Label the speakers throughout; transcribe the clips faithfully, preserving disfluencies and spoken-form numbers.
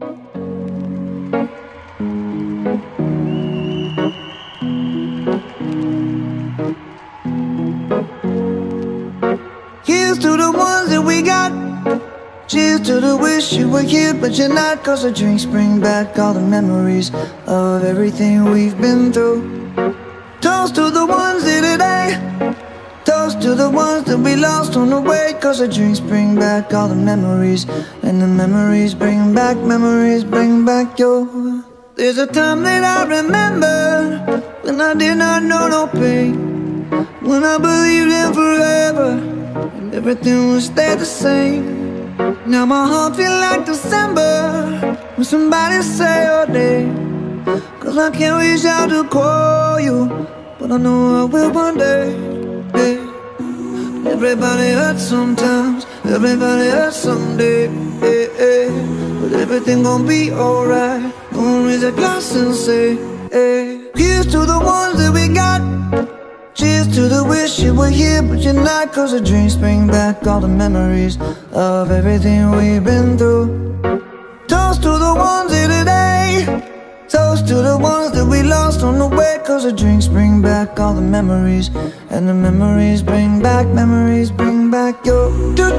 Speaker 1: Here's to the ones that we got. Cheers to the wish you were here but you're not. Cause the drinks bring back all the memories of everything we've been through. Toast to the ones here today. Toast to the ones that we lost on the way. Cause the drinks bring back all the memories. And the memories bring back, memories bring back your. There's a time that I remember when I did not know no pain, when I believed in forever and everything would stay the same. Now my heart feel like December when somebody say your name. Cause I can't reach out to call you, but I know I will one day. Hey. Everybody hurts sometimes, everybody hurts someday. Hey, hey. But everything gon' be alright. Gonna raise a glass and say, hey. Here's to the ones that we got. Cheers to the wish you were here but you're not. Cause the drinks bring back all the memories of everything we've been through. Toast to the ones here today. Toast to the ones that we lost on the way. Cause the drinks bring back all the memories. And the memories bring back, memories bring back your.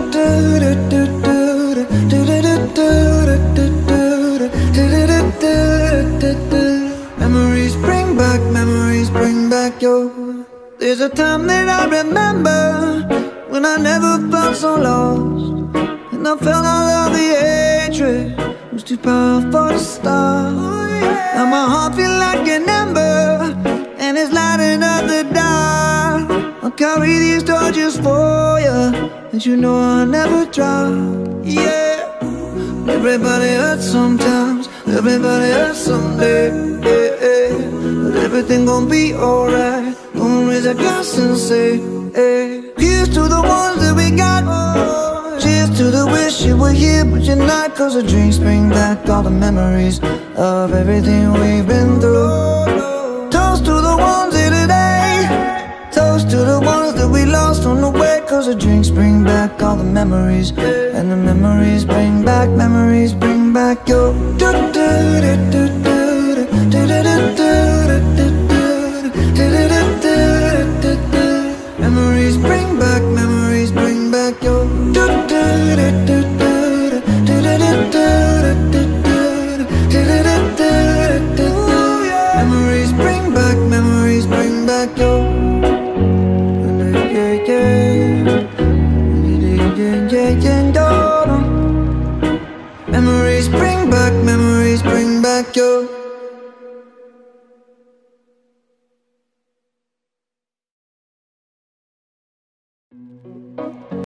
Speaker 1: Memories bring back, memories bring back your. There's a time that I remember when I never felt so lost, and I felt all of the hatred was too powerful to stop. Now my heart feel like an ember and it's lighting up the dark. I'll carry these torches for you, and you know I'll never drop. Yeah. Everybody hurts sometimes, everybody hurts someday. Yeah, yeah. But everything gon' be alright. Gonna raise a glass and say, hey. Here's to the ones that we got. Cheers to the wish you were here but you're not. Cause the drinks bring back all the memories of everything we've been through. Toast to the ones here today. Toast to the ones that we lost on the way. Cause the drinks bring back all the memories. And the memories bring back, memories bring back your. Memories bring back, memories bring back your. Memories bring back, memories bring back your. Memories bring back, memories bring back your.